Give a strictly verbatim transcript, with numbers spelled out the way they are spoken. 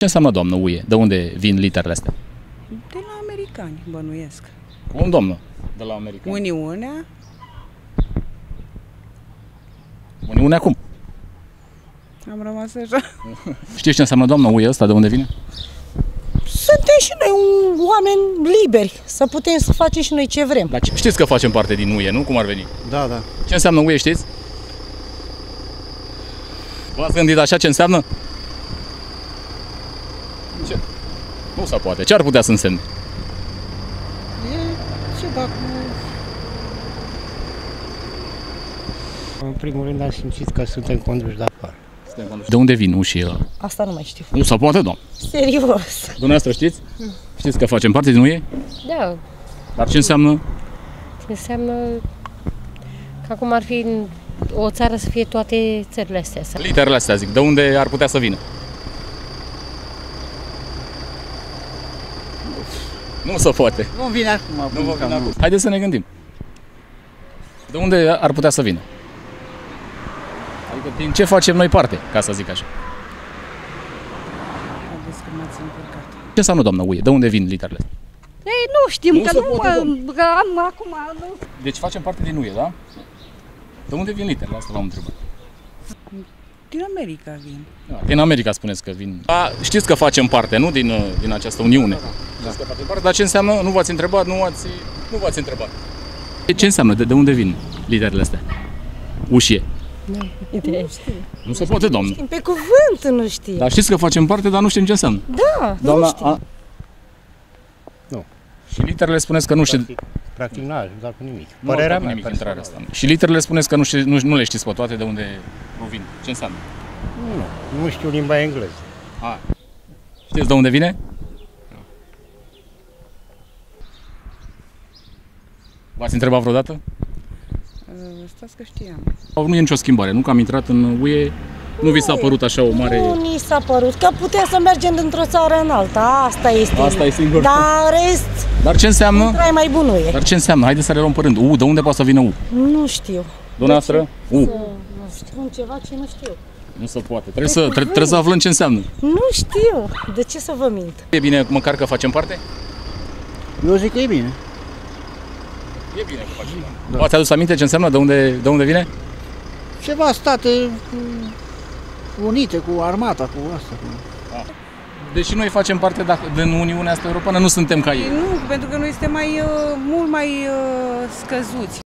Ce înseamnă, doamnă, U E? De unde vin literele astea? De la americani, bănuiesc. Cum, doamnă? De la americani. Uniunea? Uniunea cum? Am rămas așa. Știți ce înseamnă, doamnă, U E ăsta? De unde vine? Suntem și noi oameni liberi, să putem să facem și noi ce vrem. Dar știți că facem parte din U E, nu? Cum ar veni? Da, da. Ce înseamnă U E, știți? V-ați gândit așa ce înseamnă? Ce? Nu se poate. Ce ar putea să însemne? E ceva cu... În primul rând am simțit că suntem conduși de afară. De unde vin ușii ăla? Asta nu mai știu. Nu se poate, doamnă. Serios. Dumneavoastră știți? Știți că facem parte din U E? Da, Dar ce înseamnă? înseamnă că acum ar fi în o țară să fie toate țările astea. Literele astea, zic. De unde ar putea să vină? Nu se poate. Nu vine acum. Nu vă vine acum. Haideți să ne gândim. De unde ar putea să vină? Adică din ce facem noi parte, ca să zic așa? Haideți că m-ați încurcat. Ce înseamnă, doamnă, U E? De unde vin literele astea? Ei, nu știm, Nu că se nu poate, mă... domnule. Că am acum... Nu. Deci facem parte din U E, da? De unde vin literele? Asta v-am întrebat. Din America vin. Da, din America spuneți că vin. A, știți că facem parte, nu? Din, din această Uniune. Da, da. Știți că facem parte, dar ce înseamnă? Nu v-ați întrebat, nu v-ați, nu v-ați întrebat. Ce înseamnă? De, de unde vin literele astea? Ușie. Nu, idee. Nu se poate, doamnă. Pe cuvânt nu știm. Dar știți că facem parte, dar nu știm ce înseamnă. Da, Doamna, nu știm. A... Nu. Și literele spuneți că nu știți. Practic, practic n-a ajutat cu nimic. Nu Părerea au mea, nimic personală. intrarea asta. Și literele spuneți că nu, știți, nu, nu le știți pe toate de unde provin. Ce înseamnă? Nu, nu știu limba engleză. A. Știți de unde vine? V-ați întrebat vreodată? Stați că știam. Nu e nicio schimbare, nu? Că am intrat în U E, nu vi s-a părut așa o mare... Nu ni s-a părut, că putem să mergem dintr-o țară în alta, asta este. Asta e singur. Dar în rest, Dar ce înseamnă? trai mai bun nu e. Dar ce înseamnă? Haideți să le luăm pe rând. U, de unde poate să vină U? Nu știu. Dumneavoastră? U. Nu știu ceva ce nu știu. Nu se poate. Trebuie să, tre- trebuie să aflăm ce înseamnă. Nu știu. De ce să vă mint? E bine măcar că facem parte? Eu zic că e bine. E bine că facem parte. Da. V-ați adus aminte ce înseamnă? De unde, de unde vine? Ceva state unite cu armata, cu asta. Cu... Deși noi facem parte dacă, din Uniunea asta Europeană, nu suntem ca ei. Nu, pentru că noi suntem mai, uh, mult mai uh, scăzuți.